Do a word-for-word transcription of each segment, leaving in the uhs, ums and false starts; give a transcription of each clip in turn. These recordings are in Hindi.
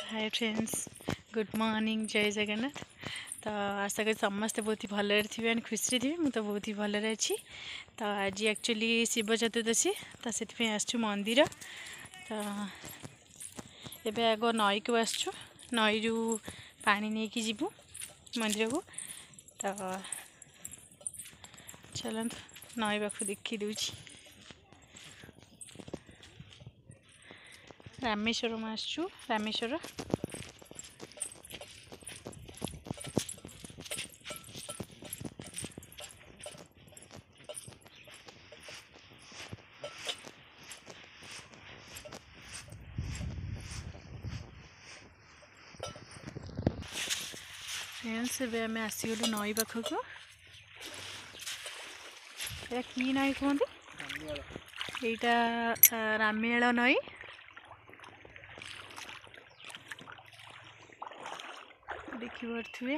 हाय फ्रेंड्स, गुड मॉर्निंग, जय जगन्नाथ। तो आशा करी समस्ते बहुत ही भलरे थे एंड खुशी थे। मुझे तो बहुत ही भलरे अच्छी। तो आज एक्चुअली शिव चतुर्दशी, तो से आसचु मंदिर। तो एबे आग नई को आसचु, नई रु पानी नहीं कि जीवु मंदिर को। तो चलत नई पाख देखी दूची। रामेश्वरम आसचु, रामेश्वर। फ्रेंड्स एबे आम आसीगलु नई पाखक। या कि नई कहते यहाँ रामेल नई। देखी पारे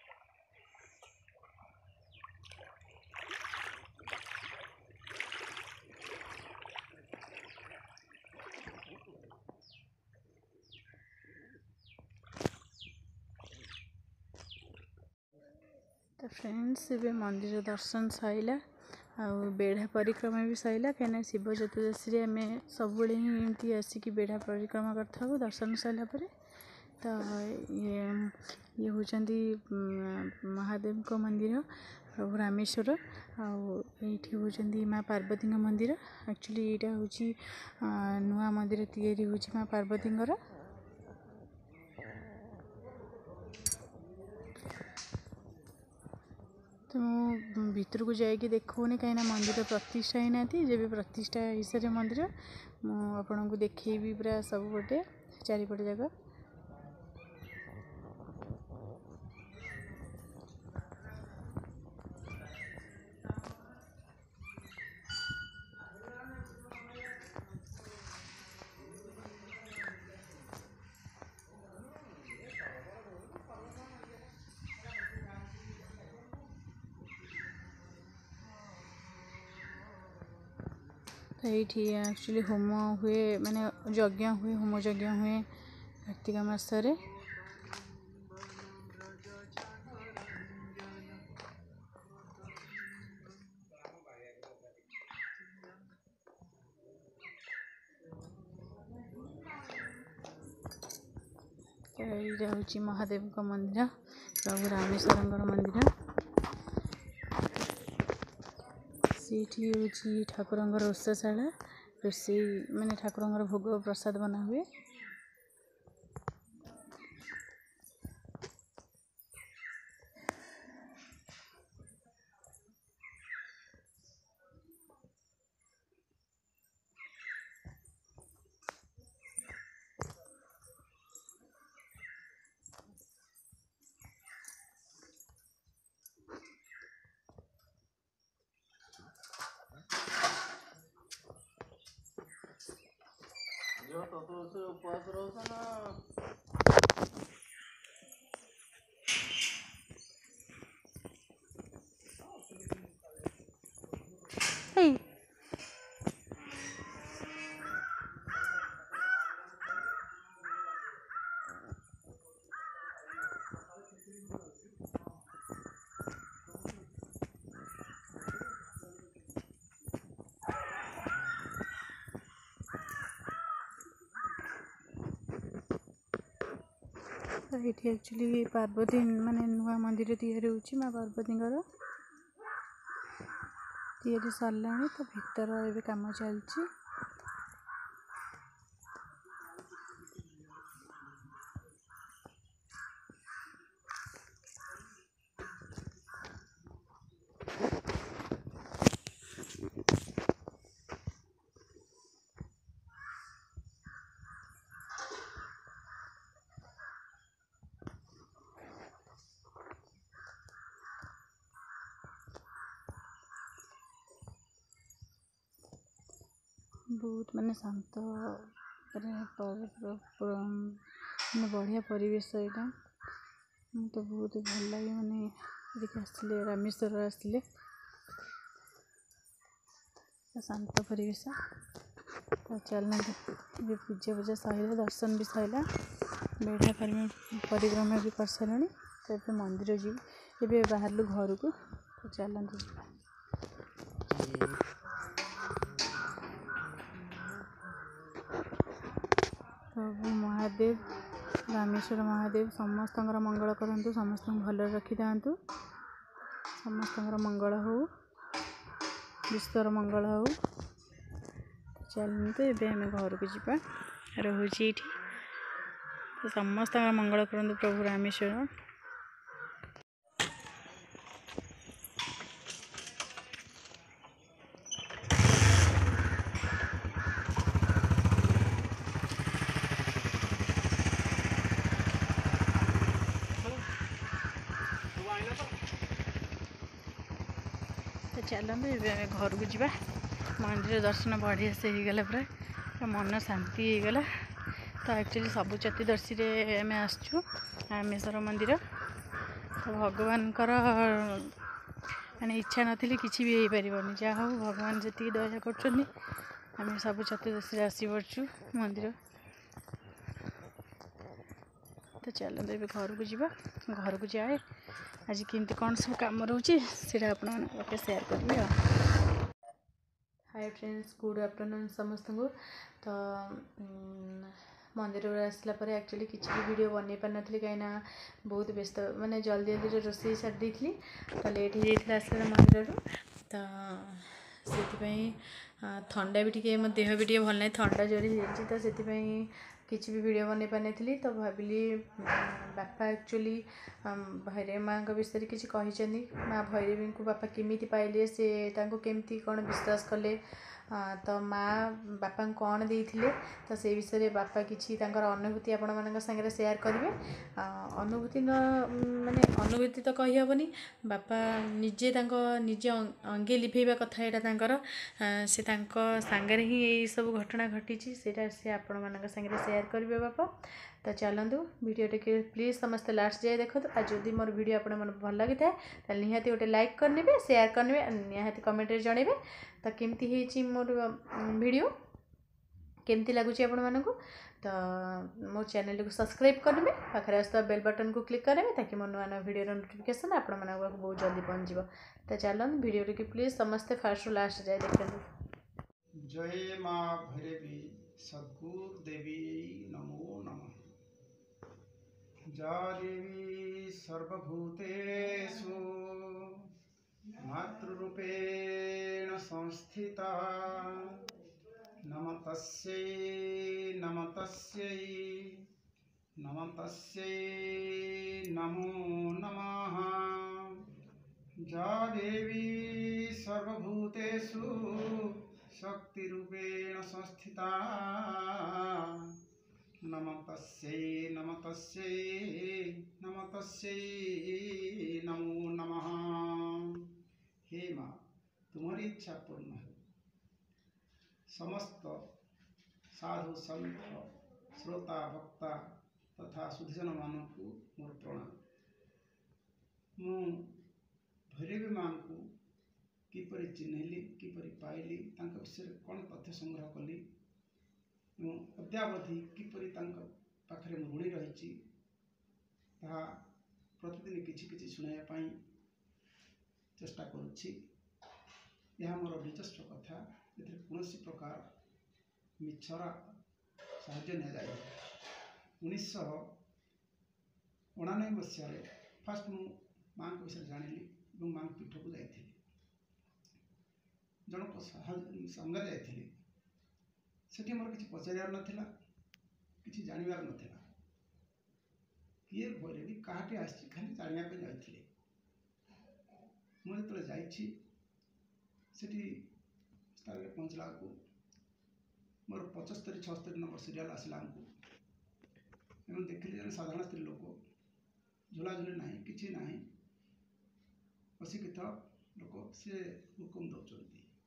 तो फ्रेंड्स एबे मंदिर दर्शन सैला आ बेढ़ा परिक्रमा भी सैला। कहीं शिव चतुर्दशी आम सब ही आसिक बेढ़ा परिक्रमा कर दर्शन सैला परे। तो ये ये होचंदी महादेव को मंदिर प्रभु रामेश्वर। आठी होचंदी माँ पार्वती मंदिर। एक्चुअली यहाँ हूँ नुआ मंदिर तैयारी होची माँ पार्वती। तो भीतर को जाकि देखने कहीं मंदिर प्रतिष्ठा ही ना जब प्रतिष्ठा हिसाब से मंदिर मुझे को देखी पूरा सब गोटे चारिपट जगह। तो ये एक्चुअली होम हुए माने यज्ञ हुए होम यज्ञ हुए कार्तिक मासरे। यहाँ हूँ महादेव का मंदिर, प्रभु रामेश्वर मंदिर। सीठी हूँ ठाकुर रोषशाला, रोषे माने ठाकुर भोग प्रसाद बना हुए। तो तो से उपवास रहो ना। ये एक्चुअली पार्वती माने नुआ मंदिर तैयारी होची माँ पार्वती तैयारी सरला। तो भीतर एवं काम चलची। बहुत माने शांत माने बढ़िया परिवेश यहाँ। तो बहुत भल लगे माने आसले रामेश्वर आसले शांत परिवेश। तो चलना पूजा पूजा सैला, दर्शन भी सैला। बेढ़ा परिक्रमा भी कर सारे तो ये मंदिर जी ये बाहर घर को तो चलते प्रभु महादेव रामेश्वर महादेव समस्त मंगल करूँ समस्त भल रखी था समस्त मंगल हो विश्वर मंगल हो चलते ये आम घर को जा रोचे ये तो समस्त मंगल करूँ प्रभु रामेश्वर तो चलते ये घर को जा मंदिर दर्शन बढ़िया से हो गला पूरा मन शांति हो गला तो एक्चुअली सबु चतुर्दशी आम आसचु रामेश्वर मंदिर तो भगवान माने इच्छा नथिले किसी भी हो पारनी जहाँ हो भगवान जी दया कर सबु चतुर्दशी आसी पड़चु मंदिर तो चलते ये घर को जा घर को जाए आज केमती कौन सब कम रोचे सीटा आप सेयार करेंगे। हाय फ्रेंड्स गुड आफ्टरनून समस्त को तो मंदिर आसला एक्चुअली किसी भी वीडियो बन पार नी कहीं बहुत व्यस्त माने जल्दी जल्दी रोसे सारी देती तो लेट हो जाता आसला मंदिर तो से थंडा भी टे मो देह भी टे भल ना थंडा जोरी हो तो किसी भी वीडियो बन पार नी तो भाविली बापा एक्चुअली भैरवी माँ विषय किसी कही माँ भैरवी को बापा केमी पाइले से केमती कौन विश्वास कले तो माँ बापा कौन देते तो से विषय में बापा किसी अनुभूति आपण मान सागर सेयार करेंगे अनुभूति न माने अनुभूति तो कही हेनी बापा निजे निजे अंगे लिभेवा कथा यहाँ से सांगे ही यही सब घटना घटी से आपण मान सागर सेयार करेंगे बापा तो चलतु वीडियो टे प्लीज समस्त लास्ट जाए देखो आज जदि मोर वीडियो आपण मन भल लगी था निहाती गोटे लाइक करने शेयर करने निहाती कमेंट रे जणेबे तो केमती है मोर वीडियो केमती लगुच आपण मानक तो मो चैनल को सब्सक्राइब करेंगे पाखे आस बेल बटन को क्लिक करेंगे ताकि मो नुआ वीडियो नोटिफिकेशन आपण मन बहुत जल्दी पहुँच तो चलते वीडियो टे प्लीज समस्ते फास्ट लास्ट जाए देखते। जय माँ भैरवी सद्गुरु देवी नमो नमः। जा देवी सर्वभूतेषु मातृरूपेण संस्थिता नमस्तस्यै नमस्तस्यै नमस्तस्यै नमो नमः। जा देवी सर्वभूतेषु शक्तिरूपेण संस्थिता नमस्तस्यै नमस्तस्यै नमस्तस्यै नमो नमः। हे माँ तुम्हारी इच्छा पूर्ण हो। समस्त साधु संत श्रोता भक्ता तथा सुधीजन मानक मोर प्रणाम। मु भैरवी माँ को किपरि चिन्हली किपरि पाइली तांका विषय कौन तथ्य संग्रह कली अद्यावधि किपरि पाखरे ऋणी रही प्रतिदिन किछि किछि सुनाइबा चेष्टा करुछि। यह मोर निजस्व कथा एथिरे कौनसी प्रकार मिछरा साहाय्य न जाए। उन्नीस अणानबे मसीह फास्ट मु माँ को विषय जानिली और माँ पीठ को जाइए जनक संगे जाइए सेठी मोर किसी पचार नाला कि जानवर नाला किए भैरवी कहाटे आसी खाली जानापी जाइए। मुझे जाइए पहुँचला को मोर पचस्तरी छस्तरी नंबर सीरियल आसला आमको देखिली जन साधारण स्त्री लोक झुलाझुली ना कि ना अशिक्षित लोक सी हुकुम दौरान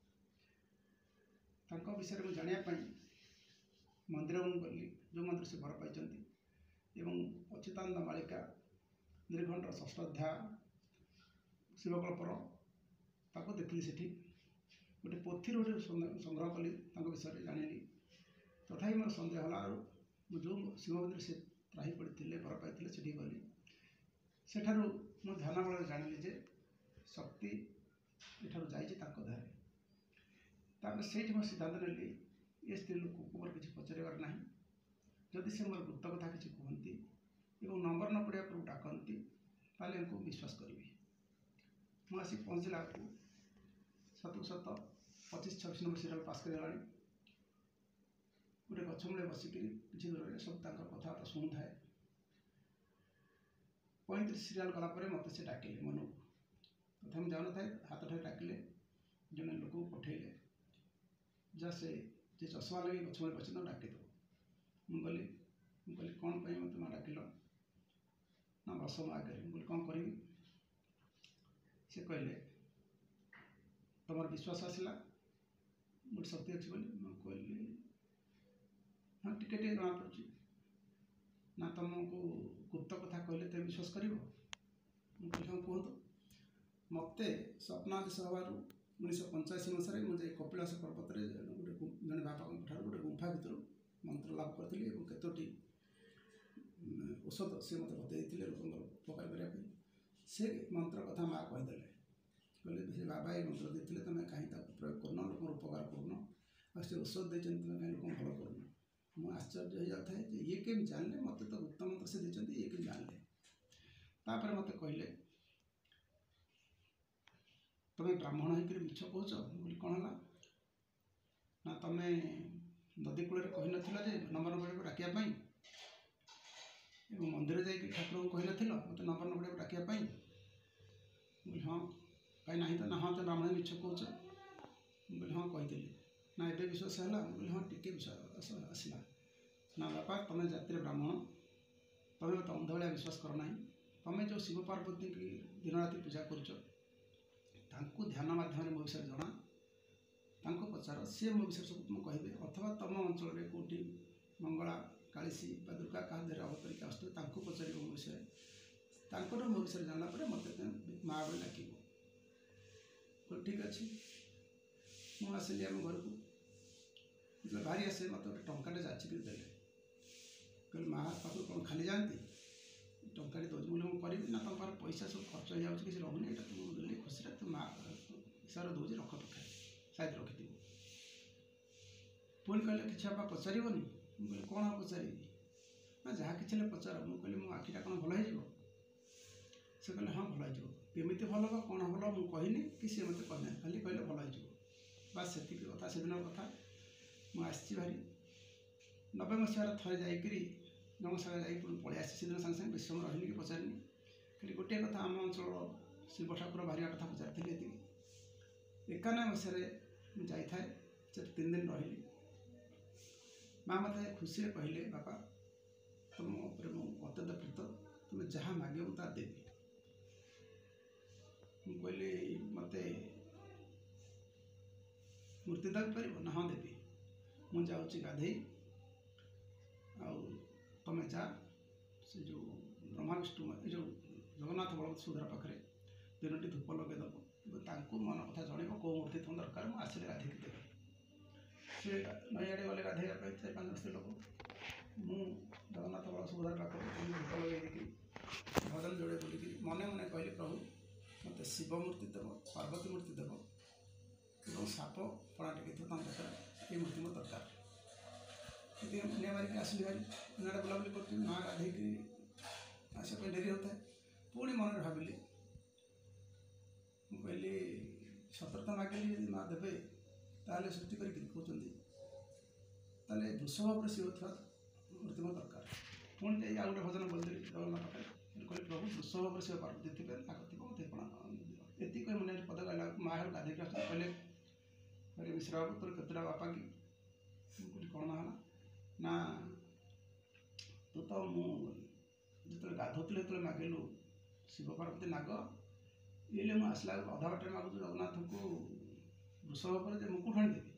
विषय में जानापी मंदिर गली जो मंदिर से घर पाई अच्युतानंद मालिका निर्घंट षष्ठ अध्याय शिवकल्पर ताको देखली सेठी गोटे पोथी गोटे संग्रह कली विषय जानी तथा मोर सन्देह है जो शिव मंदिर से त्राही पड़ी बर पाई से गली सेठारू मु ध्यान बल जानिली जे शक्ति एठारू जाइए देहरे तापर से सिद्धांत नेली ये स्त्री लोक को मोर किसी पचार ना जदि से मोर गुप्त कथा किसी कहती और नंबर न पड़ा पर डाकती ताले इनको विश्वास करी मुझे पहुँचला सतु सत पचिश छब्बीस नंबर सीरियल पास कर गोटे गछ मूले बसिक किसी दूर सब कथबार्ता शुणु थाए पैंतीस सीरियल गलापर मत से डाकिले मन को प्रथम जान था हाथ ठार डाकिले जड़े लोक पठेले जहाँ से चषमा लगे गछ मूले बस डाकिद मुझे गली मुझे कौन पर मत ना डाकिल ना बस मो आगे मुझे कौन करी से कहले तुम विश्वास आसला गोटे शक्ति अच्छी बोली कहली हाँ टिके टे जना पड़ी ना तुमको गुप्त कथा कहले तुम विश्वास कर मुझे हाँ कहतु मत स्वप्नादेश हबार उन्नीस पंचाशी मसीह मुझे कपिलास पर्वत गोटे जड़े बापा गोटे गुंफा भर मंत्र लाभ करी केतोटी औषध सी मत बतई लोक उपकार करने से मंत्र कथा माँ कहीदे कहले से बाबा ये मंत्र देते तुम कहीं प्रयोग करना लोक उपकार करना आ से औषध देते तुम कहीं लोक भल करना मुझे आश्चर्य हो जाता है ये केम जानले मत तो गुप्त मंत्र से देते ये केम जानले तापर मत कहले तुम्हें ब्राह्मण होकर मिछ कौच बोली कौन है ना तुम्हें नदी कूल कही ना नंबर नंबर डाकियापाई मंदिर जाकि ठाकुर को कही ना मत नंबर नंबर डाकियापाई बोली हाँ कहीं ना तो ना हाँ तो ब्राह्मण मिछ कौच बोली हाँ कहीदेली ना एबे विश्वास है बोली हाँ टिके विश्वास आसला ना बापा तुम जाति ब्राह्मण तुम मत अंध भाया विश्वास कर ना तुम जो शिव पार्वती की दिन राति पूजा कर ध्यान माध्यम मो विषय जना पचार सी मो विषय सब तुम कहे अथवा तुम अंचल कौटी मंगला कालीसी दुर्गा क्या देर अवतरिक आसते पचार मो विषय मो विषय जानला मत माँ बोली डाक ठीक अच्छे मुझे आसिली आम घर को बाहरी आसे मत गोटे टाटे जाचिक दे कह माँ पाखु कौन खाली जाती टाटे दौर मुझे करी ना तुम पैसा सब खर्च हो जाए किसी रखुनी यहाँ तुम देली खुशी तुम माँ हिसाब दौर रख पाखे साइड रखी पुणी कहले कि बापा पचार मुझे कौन हाँ पचारि ना जहाँ कि पचार मुझे कहली मो आखिटा कौन भल हो से कहले हाँ भल होमती भल हम कौन भल मुझे कहनी कि सी मत कहना खाली कहले भल हो बास से कथा से दिन कथा मुझे भारी नबे मसीहार थे जाकि जमसागर जा पलि आसी से दिन सागे सागे बेस समय रही कि पचारनी खाली गोटे कथा आम अंचल शिव ठाकुर बाहर कथा पचारि ये एकानवे मसीह जाए से तीन दिन रही माँ मत खुशी कहले बापा तुम उपर अत्यंत प्रीत तुम जहाँ मागे मुझे देवी मुझे कहली मत मूर्ति दाबी पार ना हाँ देवी मुझे जाऊँगी गाधे आमे जा से जो ब्रह्मा विष्णु जो जगन्नाथ बलभद्र सुभद्रा पाखे तीनो धूप लगेदेव मन कथा जन कौ मूर्ति तुम दरकार मुझे आसिले गाधे देवी से नईआड़े गले गाधेवाई चार पाँच स्त्री लोक मु जगन्नाथ बल सुभद्रा पाखे धूप लगे भजन जोड़े बोलिकी मने मने कहली प्रभु मत शिव मूर्ति देव पार्वती मूर्ति देव और साप पड़ा टेक दरकार ये मूर्ति मत दरकार निया मारिक आसली भारी नाड़े बुलाबुली कर माँ गाधे आसपा डेरी होता है पुणी मन भाविली कहली सतर्कता मागिली यदि माँ देवे ताले सृष्टि करके कहते वृषभ पर शिव था मूर्ति मत दरकार पुणी जाए आउ गोटे भजन बोलदेली जगन्नाथ पाखे कहली प्रभु वृषभ पर शिव पार्वती थे ताक थी मत ये कह मन पद गला माँ गाधे कहले अरे मिश्रा बाबू तोर केतटा बापा कि कहली कौन है ना तू तो मुझे गाधुली जो मागिलु शिव पार्वती नाग ये मुझे आसला अधा बाटे मागुच जगन्नाथ को वृषभ पर मुकुट आनीदेवी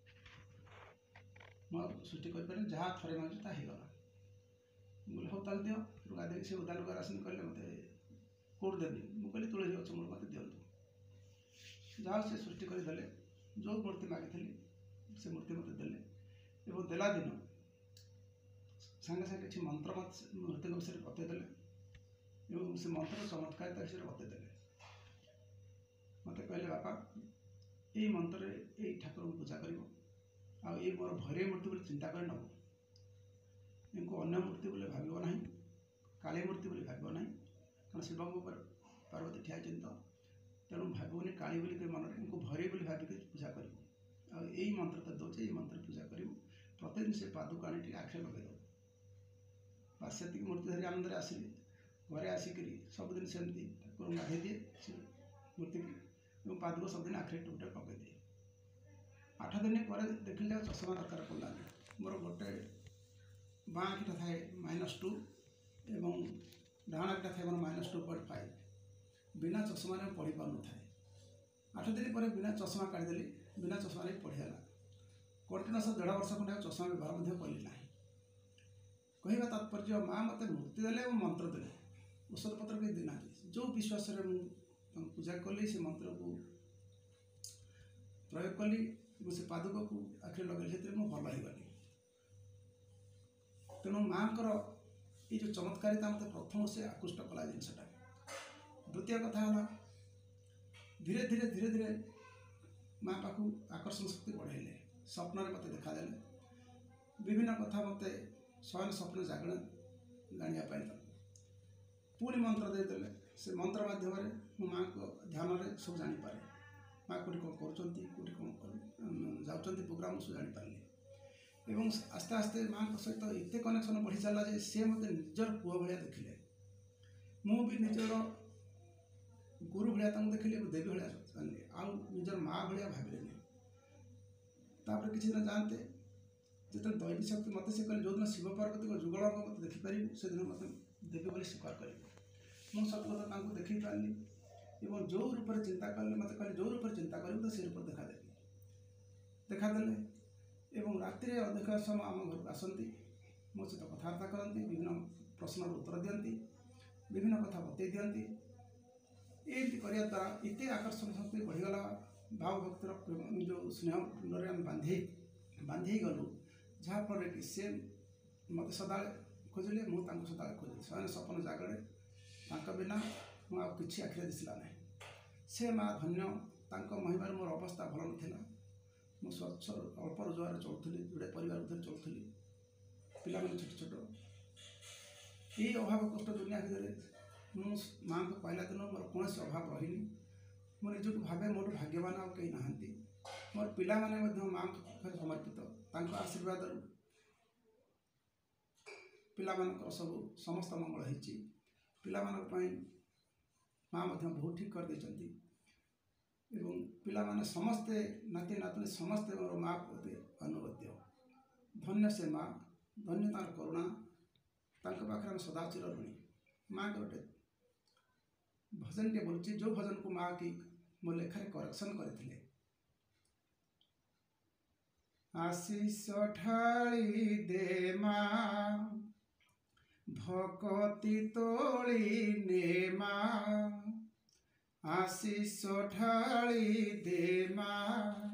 मुझे सृष्टि कर जहाँ थे मांगे तागला बोले हाँ ताल दियो गाधे से उदा लुगार आसन कहले मत कौट देवी मुझे कहली तुलसी गच मूल मत दिंतु जहाँ से सृष्टि करदे जो मूर्ति मागी से मूर्ति मत देले और देला दिन ସାଙ୍ଗେ ସାଙ୍ଗେ କିଛି ମନ୍ତ୍ର ମୂର୍ତ୍ତିଙ୍କ ବିଷୟରେ ବତେଇଦେଲେ ଏବଂ ସେ ମନ୍ତ୍ର ଚମତ୍କାରିତା ବିଷୟରେ ବତେଇଦେଲେ। ମୋତେ କହିଲେ ବାପା ଏଇ ମନ୍ତ୍ରରେ ଏଇ ଠାକୁରଙ୍କୁ ପୂଜା କରିବ, ଆଉ ଏଇ ମୋର ଭୈରବୀ ମୂର୍ତ୍ତି ବୋଲି ଚିନ୍ତା କରି ନେବ, ଏଙ୍କୁ ଅନ୍ୟ ମୂର୍ତ୍ତି ବୋଲି ଭାବିବ ନାହିଁ, କାଳୀ ମୂର୍ତ୍ତି ବୋଲି ଭାବିବ ନାହିଁ, କାରଣ ଶିବଙ୍କ ଉପରେ ପାର୍ବତୀ ଠିଆ ହେଇଛନ୍ତି ତ, ତେଣୁ ଭାବିବନି କାଳୀ ବୋଲି ମନରେ, ଏଙ୍କୁ ଭୈରବୀ ବୋଲି ଭାବିକି ପୂଜା କରିବୁ। ଆଉ ଏଇ ମନ୍ତ୍ର ତ ଦେଉଛି, ଏଇ ମନ୍ତ୍ର ପୂଜା କରିବୁ, ପ୍ରତିଦିନ ସେ ପାଦକୁ ଆଣି ଟିକେ ଆଖିରେ ଲଗେଇଦେବୁ। ବାସ୍ ସେତିକି ମୂର୍ତ୍ତି ଧରି ଆନନ୍ଦରେ ଆସିଲି। ଘରେ ଆସିକରି ସବୁଦିନ ସେମିତି ଠାକୁରଙ୍କୁ ଗାଧେଇ ଦିଏ ସେ ମୂର୍ତ୍ତିକି ଏବଂ ପାଦକୁ ସବୁଦିନ ଆଖିରେ ଟୁପଟେ ପକାଇଦିଏ। ଆଠ ଦିନ ପରେ ଦେଖିଲି ଆଉ ଚଷମା ଦରକାର ପଡ଼ିଲାନି। ମୋର ଗୋଟେ ବାଁ ଆଖିଟା ଥାଏ ମାଇନସ୍ ଟୁ ଏବଂ ଡାହାଣ ଆଖିଟା ଥାଏ ମୋର ମାଇନସ୍ ଟୁ ପଏଣ୍ଟ ଫାଇଭ୍। ବିନା ଚଷମାରେ ମୁଁ ପଢ଼ି ପାରୁନଥାଏ। ଆଠ ଦିନ ପରେ ବିନା ଚଷମା କାଢ଼ିଦେଲି, ବିନା ଚଷମାରେ ପଢ଼ିହେଲା। କଣ୍ଟିନ୍ୟୁଅସ୍ ଦେଢ଼ ବର୍ଷ ଖଣ୍ଡେ ଆଉ ଚଷମା ବ୍ୟବହାର ମଧ୍ୟ କଲି ନାହିଁ। କହିବା ତାତ୍ପର୍ଯ୍ୟ ମାଆ ମୋତେ ମୂର୍ତ୍ତି ଦେଲେ ଏବଂ ମନ୍ତ୍ର ଦେଲେ, ଔଷଧପତ୍ର କିଛି ଦେଇନାହାନ୍ତି। ଯେଉଁ ବିଶ୍ୱାସରେ ମୁଁ ତାଙ୍କୁ ପୂଜା କଲି, ସେ ମନ୍ତ୍ରକୁ ପ୍ରୟୋଗ କଲି ଏବଂ ସେ ପାଦୁକକୁ ଆଖିରେ ଲଗେଇଲି, ସେଥିରେ ମୁଁ ଭଲ ହେଇଗଲି। ତେଣୁ ମାଆଙ୍କର ଏଇ ଯେଉଁ ଚମତ୍କାରିତା ମୋତେ ପ୍ରଥମ ସେ ଆକୃଷ୍ଟ କଲା ଜିନିଷଟା। ଦ୍ୱିତୀୟ କଥା ହେଲା ଧୀରେ ଧୀରେ ଧୀରେ ଧୀରେ ମାଆ ପାଖକୁ ଆକର୍ଷଣ ଶକ୍ତି ବଢ଼େଇଲେ। ସ୍ୱପ୍ନରେ ମୋତେ ଦେଖାଦେଲେ, ବିଭିନ୍ନ କଥା ମୋତେ ଶୟନ ସ୍ୱପ୍ନ ଜାଗରଣ ଜାଣିବା ପାଇଁ ଦେଲେ। ପୁଣି ମନ୍ତ୍ର ଦେଇଦେଲେ, ସେ ମନ୍ତ୍ର ମାଧ୍ୟମରେ ମୁଁ ମାଆଙ୍କ ଧ୍ୟାନରେ ସବୁ ଜାଣିପାରେ। ମାଆ କେଉଁଠି କ'ଣ କରୁଛନ୍ତି, କେଉଁଠି କ'ଣ ଯାଉଛନ୍ତି ପ୍ରୋଗ୍ରାମ ସବୁ ଜାଣିପାରିଲି। ଏବଂ ଆସ୍ତେ ଆସ୍ତେ ମାଆଙ୍କ ସହିତ ଏତେ କନେକ୍ସନ୍ ବଢ଼ି ଚାଲିଲା ଯେ ସେ ମୋତେ ନିଜର ପୁଅ ଭଳିଆ ଦେଖିଲେ। ମୁଁ ବି ନିଜର ଗୁରୁ ଭଳିଆ ତାଙ୍କୁ ଦେଖିଲି ଏବଂ ଦେବୀ ଭଳିଆ ଜାଣିଲି, ଆଉ ନିଜର ମାଆ ଭଳିଆ ଭାବିଲେନି। ତାପରେ କିଛି ଦିନ ଯାଆନ୍ତେ ଯେତେବେଳେ ଦୈବୀ ଶକ୍ତି ମୋତେ ସେ କହିଲେ ଯେଉଁଦିନ ଶିବ ପାର୍ବତୀଙ୍କ ଯୁଗଳଙ୍କ ମୋତେ ଦେଖିପାରିବୁ ସେଦିନ ମୋତେ ଦେବୀ ବୋଲି ସ୍ୱୀକାର କରିବୁ। ମୁଁ ସବୁ କଥା ତାଙ୍କୁ ଦେଖେଇ ପାରିଲି ଏବଂ ଯେଉଁ ରୂପରେ ଚିନ୍ତା କଲେ ମୋତେ କହିଲେ ଯେଉଁ ରୂପରେ ଚିନ୍ତା କରିବୁ ତ ସେ ରୂପରେ ଦେଖାଦେବି। ଦେଖାଦେଲେ ଏବଂ ରାତିରେ ଅଧିକ ସମୟ ଆମ ଘରକୁ ଆସନ୍ତି, ମୋ ସହିତ କଥାବାର୍ତ୍ତା କରନ୍ତି, ବିଭିନ୍ନ ପ୍ରଶ୍ନର ଉତ୍ତର ଦିଅନ୍ତି, ବିଭିନ୍ନ କଥା ବତେଇ ଦିଅନ୍ତି। ଏମିତି କରିବା ଦ୍ୱାରା ଏତେ ଆକର୍ଷଣ ଶକ୍ତି ବଢ଼ିଗଲା, ଭାବ ଭକ୍ତିର ଯେଉଁ ସ୍ନେହ ପିଣ୍ଡରେ ଆମେ ବାନ୍ଧି ବାନ୍ଧି ହେଇଗଲୁ, ଯାହାଫଳରେ କି ସେ ମୋତେ ସଦାବେଳେ ଖୋଜିଲେ, ମୁଁ ତାଙ୍କୁ ସଦାବେଳେ ଖୋଜିଲି। ଶୟନ ସ୍ୱପ୍ନ ଜାଗରେ ତାଙ୍କ ବିନା ମୁଁ ଆଉ କିଛି ଆଖିରେ ଦିଶିଲା ନାହିଁ। ସେ ମାଆ ଧନ୍ୟ, ତାଙ୍କ ମହିମାରେ ମୋର ଅବସ୍ଥା ଭଲ ନଥିଲା। ମୁଁ ସ୍ୱଚ୍ଛ ଅଳ୍ପ ରୋଜଗାରରେ ଚଳୁଥିଲି, ଯୋଡ଼େ ପରିବାର ଭିତରେ ଚଳୁଥିଲି, ପିଲାମାନେ ଛୋଟ ଛୋଟ। ଏଇ ଅଭାବ କଷ୍ଟ ଦୁନିଆ ଭିତରେ ମୁଁ ମାଆଙ୍କୁ ପାଇଲା ଦିନ ମୋର କୌଣସି ଅଭାବ ରହିନି। ମୁଁ ନିଜକୁ ଭାବେ ମୋଠୁ ଭାଗ୍ୟବାନ ଆଉ କେହି ନାହାନ୍ତି। ମୋର ପିଲାମାନେ ମଧ୍ୟ ମାଆଙ୍କ ପାଖରେ ସମର୍ପିତ। ତାଙ୍କ ଆଶୀର୍ବାଦରୁ ପିଲାମାନଙ୍କର ସବୁ ସମସ୍ତ ମଙ୍ଗଳ ହେଇଛି। ପିଲାମାନଙ୍କ ପାଇଁ ମାଆ ମଧ୍ୟ ବହୁତ ଠିକ୍ କରିଦେଇଛନ୍ତି ଏବଂ ପିଲାମାନେ ସମସ୍ତେ ନାତି ନାତୁଣୀ ସମସ୍ତେ ମୋର ମାଆ ପ୍ରତି ଅନୁଗତ୍ୟ। ଧନ୍ୟ ସେ ମାଆ, ଧନ୍ୟ ତାଙ୍କର କରୁଣା, ତାଙ୍କ ପାଖରେ ଆମେ ସଦାଚିର ଋଣୀ। ମାଆଙ୍କ ଗୋଟେ ଭଜନଟିଏ ବୋଲୁଛି, ଯେଉଁ ଭଜନକୁ ମାଆ କି ମୋ ଲେଖାରେ କରେକ୍ସନ୍ କରିଥିଲେ। ଆଶିଷ ଢାଳି ଦେ ମାଆ, ଭକତି ତୋଳି ନେ ମାଆ, ଆଶିଷ ଢାଳି ଦେ ମାଆ,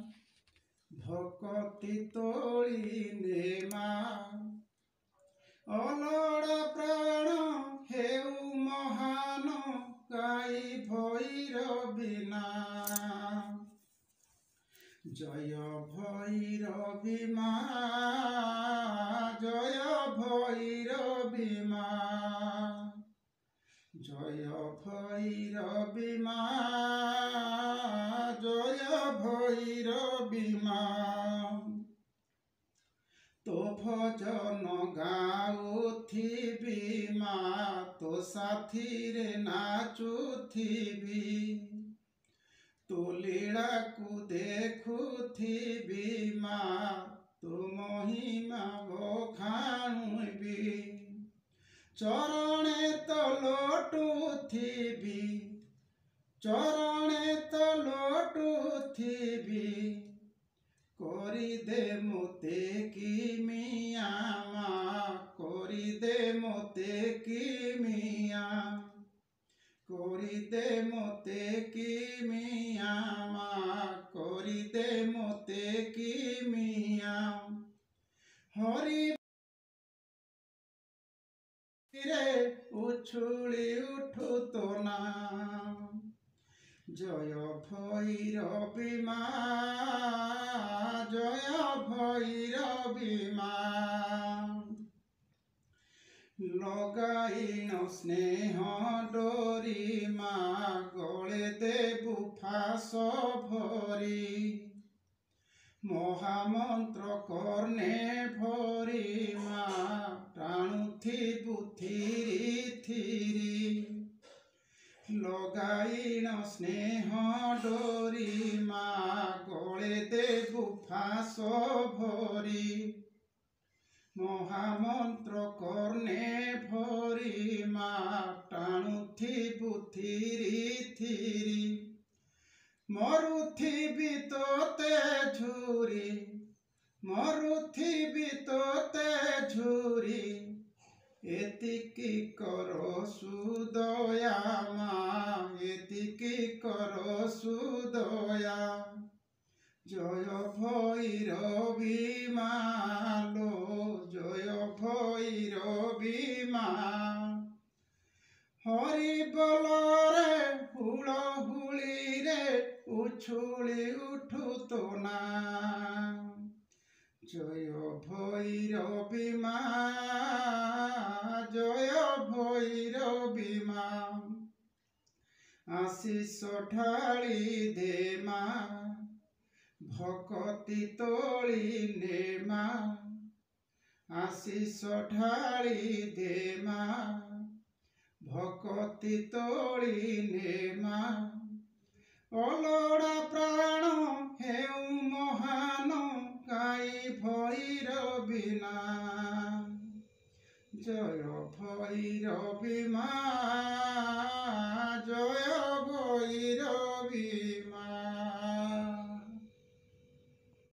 ଭକତି ତୋଳି ନେ ମାଆ, ଅଲୋଡ଼ା ପ୍ରାଣ ହେଉ ମହାନ ଗାଇ ଭୈରବୀ ନାଁ। ଜୟ ଭୈରବୀ ମାଁ, ଜୟ ଭୈରବୀ ମାଁ, ଜୟ ଭୈରବୀ ମାଁ, ଜୟ ଭୈରବୀ ମାଁ। তো ভজন গাউথিবি মা, তো সাথীরে নাচুথিবি, তো লীলাকু দেখুথিবি মা, তো মহিমা বখাণুবি। চরণে তো লটুথিবি, চরণে তো লটুথিবি, করি দে মোতে কি মিয়া মা, করি দে মোতে কি মিয়া, করি দে মোতে কি মিয়া মা, করি দে মোতে কি মিয়া। হরি রে উছুলি উঠু তো নাম জয় ভৈরবী মা জয় ভৈরবী মা লগাইন স্নেহ ডরি মা গলে দেবু ফাঁস ভরি মহামন্ত্র কর্ণে ভরি মা প্রাণুথিবু থিরি থিরি লগাইন স্নেহ ডরি মা গলে দেবু ফাঁস ভরি মহামন্ত্র কর্ণে ভরি মা টাণুথিবু থিরি থিরি মরুথিবি তোতে ঝুরি মরুথিবি তোতে ঝুরি এতিকি কর সুদয়া মা এতিকি কর সুদয়া জয় ভৈরবী মা লো জয় ভৈরবী মা হরি বলরে হুল হুলি রে উছুলি উঠু তো না জয় ভৈরবী মা জয় ভৈরবী মা আশিষ ঢালি দে মা ভকতি তোଳି নে মা আশিষ ঢালি দে মা ভকতি তোଳି নে মা অলোড়া প্রাণ হেউ মহান গাই ভৈরবী নাম জয় ভৈরবী মা জয় ভৈরবী